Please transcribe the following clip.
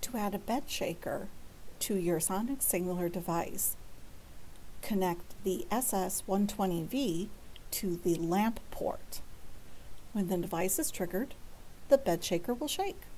To add a bed shaker to your sonic signaler device, connect the SS12V to the lamp port. When the device is triggered, the bed shaker will shake.